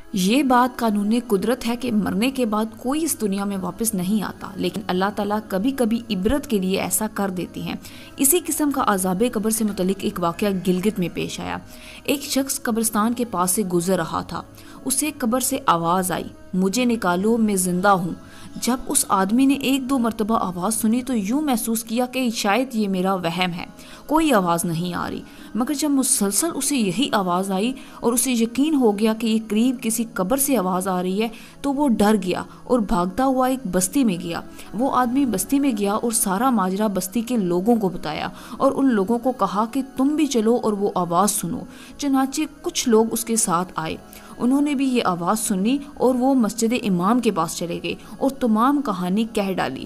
یہ بات قانون قدرت ہے کہ مرنے کے بعد کوئی اس دنیا میں واپس نہیں آتا، لیکن اللہ تعالیٰ کبھی کبھی عبرت کے لیے ایسا کر دیتی ہیں۔ اسی قسم کا عذاب قبر سے متعلق ایک واقعہ گلگت میں پیش آیا۔ ایک شخص قبرستان کے پاس سے گزر رہا تھا، اسے قبر سے آواز آئی، مجھے نکالو، میں زندہ ہوں۔ جب اس آدمی نے ایک دو مرتبہ آواز سنی تو یوں محسوس کیا کہ شاید یہ میرا وہم ہے، کوئی آواز نہیں آ رہی، مگر جب مسلسل اسے یہی آواز آئی اور اسے یقین ہو گیا کہ یہ قریب کسی قبر سے آواز آ رہی ہے تو وہ ڈر گیا اور بھاگتا ہوا ایک بستی میں گیا۔ وہ آدمی بستی میں گیا اور سارا ماجرا بستی کے لوگوں کو بتایا اور ان لوگوں کو کہا کہ تم بھی چلو اور وہ آواز سنو۔ چنانچہ کچھ لوگ اس کے ساتھ آئے، انہوں نے بھی یہ آواز سنی اور وہ مسجد امام کے پاس چلے گئے اور تمام کہانی کہہ ڈالی۔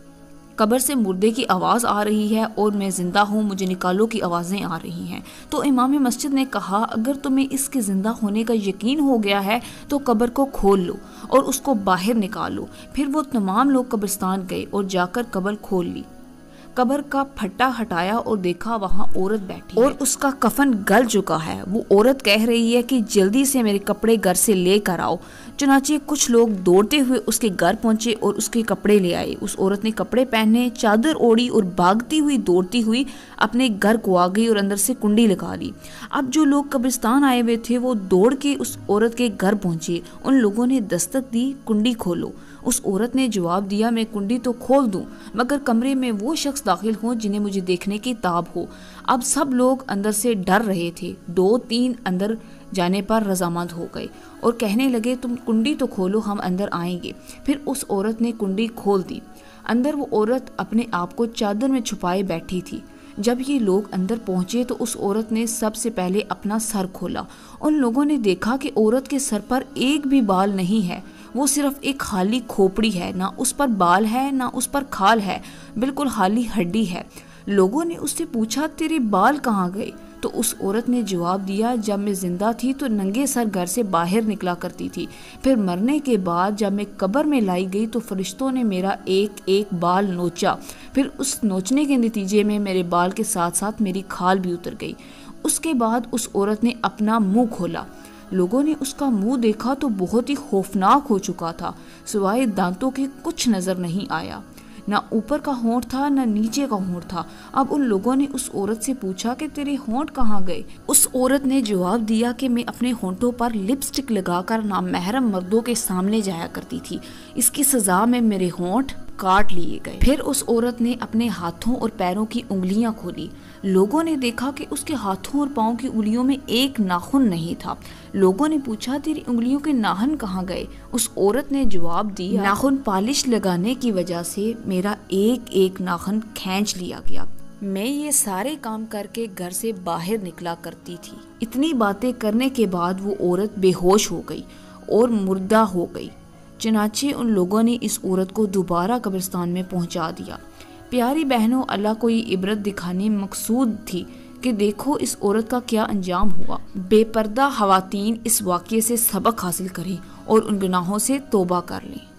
قبر سے مردے کی آواز آ رہی ہے اور میں زندہ ہوں، مجھے نکالو کی آوازیں آ رہی ہیں۔ تو امام مسجد نے کہا، اگر تمہیں اس کے زندہ ہونے کا یقین ہو گیا ہے تو قبر کو کھول لو اور اس کو باہر نکالو۔ پھر وہ تمام لوگ قبرستان گئے اور جا کر قبر کھول لی، قبر کا پھٹا ہٹایا اور دیکھا وہاں عورت بیٹھی اور اس کا کفن گل چکا ہے۔ وہ عورت کہہ رہی ہے کہ جلدی سے میرے کپڑے گھر سے لے کر آؤ۔ چنانچہ کچھ لوگ دوڑتے ہوئے اس کے گھر پہنچے اور اس کے کپڑے لے آئے۔ اس عورت نے کپڑے پہنے، چادر اوڑھی اور بھاگتی ہوئی دوڑتی ہوئی اپنے گھر کو آ گئی اور اندر سے کنڈی لگا لی۔ اب جو لوگ قبرستان آئے ہوئے تھے وہ دوڑ کے اس عورت کے گھر پہنچے۔ ان لوگوں نے دستک دی، کنڈی کھولو۔ اس عورت نے جواب دیا، میں کنڈی تو کھول دوں مگر کمرے میں وہ شخص داخل ہوں جنہیں مجھے دیکھنے کی تاب ہو۔ اب سب لوگ اندر سے ڈر رہے تھے، 2-3 اندر جانے پر رضامند ہو گئے اور کہنے لگے تم کنڈی تو کھولو، ہم اندر آئیں گے۔ پھر اس عورت نے کنڈی کھول دی۔ اندر وہ عورت اپنے آپ کو چادر میں چھپائے بیٹھی تھی۔ جب یہ لوگ اندر پہنچے تو اس عورت نے سب سے پہلے اپنا سر کھولا۔ ان لوگوں نے دیکھا کہ عورت کے سر پر ایک بھی بال نہیں ہے، وہ صرف ایک خالی کھوپڑی ہے، نہ اس پر بال ہے نہ اس پر کھال ہے، بالکل خالی ہڈی ہے۔ لوگوں نے اس سے پوچھا تیرے بال کہاں گئے؟ تو اس عورت نے جواب دیا، جب میں زندہ تھی تو ننگے سر گھر سے باہر نکلا کرتی تھی، پھر مرنے کے بعد جب میں قبر میں لائی گئی تو فرشتوں نے میرا ایک ایک بال نوچا، پھر اس نوچنے کے نتیجے میں میرے بال کے ساتھ ساتھ میری کھال بھی اتر گئی۔ اس کے بعد اس عورت نے اپنا منہ کھولا۔ لوگوں نے اس کا منہ دیکھا تو بہت ہی خوفناک ہو چکا تھا، سوائے دانتوں کے کچھ نظر نہیں آیا، نہ اوپر کا ہونٹ تھا نہ نیچے کا ہونٹ تھا۔ اب ان لوگوں نے اس عورت سے پوچھا کہ تیرے ہونٹ کہاں گئے؟ اس عورت نے جواب دیا کہ میں اپنے ہونٹوں پر لپسٹک لگا کر نامحرم مردوں کے سامنے جایا کرتی تھی، اس کی سزا میں میرے ہونٹ کاٹ لیے گئے۔ پھر اس عورت نے اپنے ہاتھوں اور پیروں کی انگلیاں کھولی۔ لوگوں نے دیکھا کہ اس کے ہاتھوں اور پاؤں کی انگلیوں میں ایک ناخن نہیں تھا۔ لوگوں نے پوچھا تیری انگلیوں کے ناخن کہاں گئے؟ اس عورت نے جواب دیا، ناخن پالش لگانے کی وجہ سے میرا ایک ایک ناخن کھینچ لیا گیا، میں یہ سارے کام کر کے گھر سے باہر نکلا کرتی تھی۔ اتنی باتیں کرنے کے بعد وہ عورت بے ہوش ہو گئی اور مردہ ہو گئی۔ چنانچہ ان لوگوں نے اس عورت کو دوبارہ قبرستان میں پہنچا دیا۔ پیاری بہنوں، اللہ کو یہ عبرت دکھانے مقصود تھی کہ دیکھو اس عورت کا کیا انجام ہوا۔ بے پردہ خواتین اس واقعے سے سبق حاصل کریں اور ان گناہوں سے توبہ کر لیں۔